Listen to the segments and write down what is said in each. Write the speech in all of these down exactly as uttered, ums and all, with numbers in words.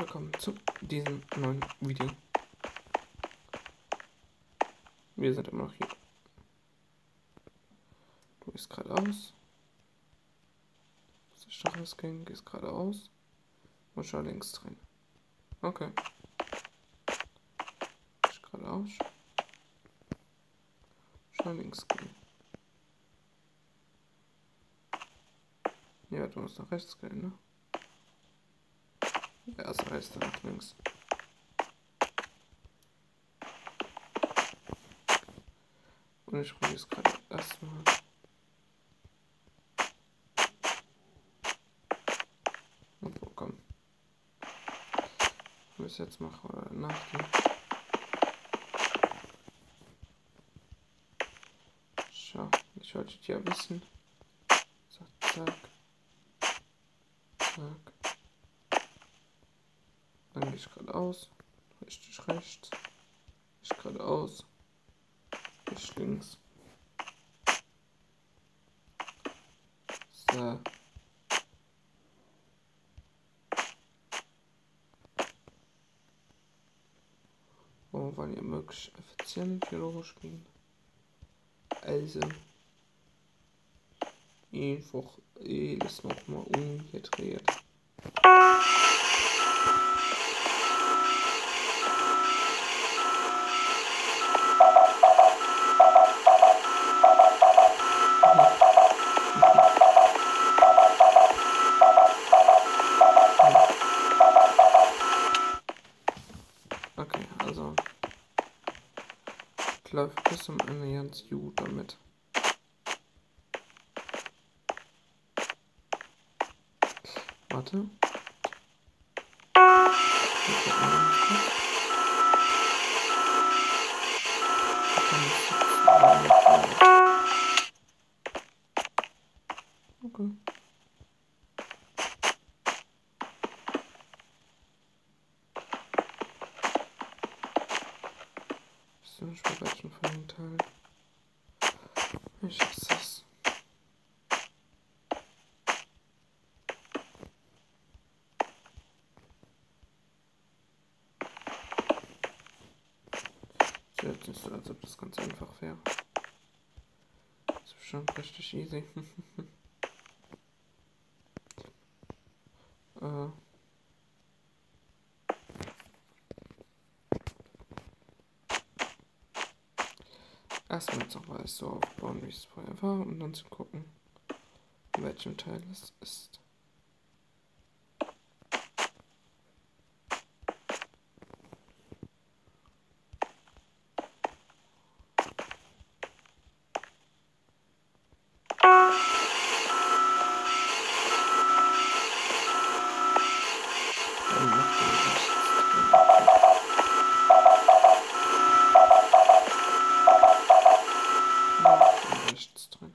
willkommen zu diesem neuen Video. Wir sind immer noch hier. Du gehst geradeaus. Das ist Stachelsgang, gehst geradeaus. Und schau links rein. Okay. Gehst geradeaus. Schau links gehen. Ja, du musst nach rechts gehen, ne? Ja, erst rechts, dann nach links. Und ich probiere es gerade erstmal. Obwohl, komm. Ob ich es jetzt mache oder nachdenke. Schau, ich wollte ja wissen. So, zack. Zack. Dann gehe ich geradeaus. Richtig rechts. Ich geradeaus. Ich links. So. Oh, wollen ja möglichst effizient hier durchgehen. Also. Einfach jedes nochmal umgedreht. Okay, also ich laufe bis zum Ende ganz gut damit. Warte. Okay. Ich weiß nicht, bei welchen von den Teilen. Ich hasse das. Ich jetzt nicht so, als ob das ganz einfach wäre. Das ist schon richtig easy. äh. Erstmal jetzt noch alles so aufbauen, wie es vorher war, um dann zu gucken, in welchem Teil es ist. Dann macht er rechts drin.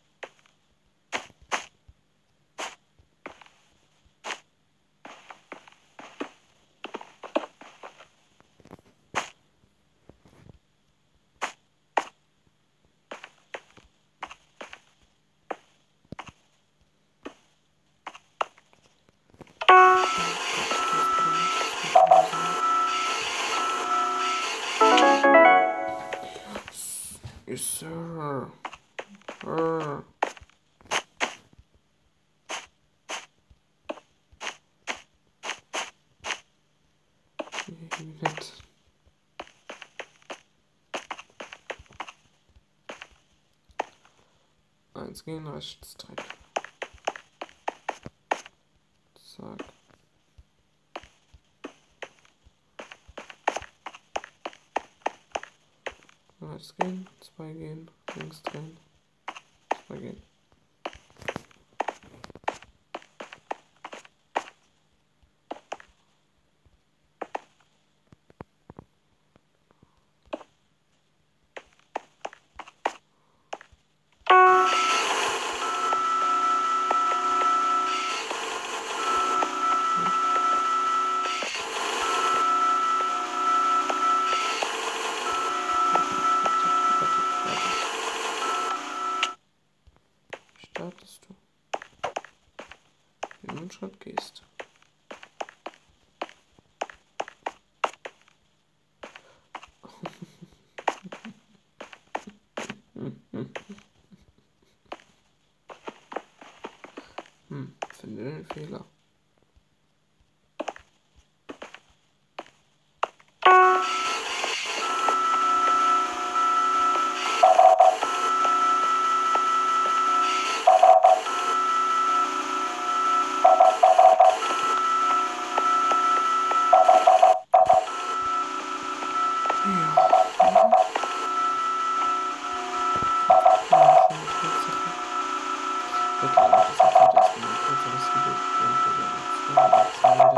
Yes, sir. Uh. Nett. Eins gehen, rechts drin. Zack. Rechts gehen, zwei gehen, links drehen, zwei gehen. Hm, finde den Fehler. Okay, das ist jetzt halt jetzt ein kürzeres Video.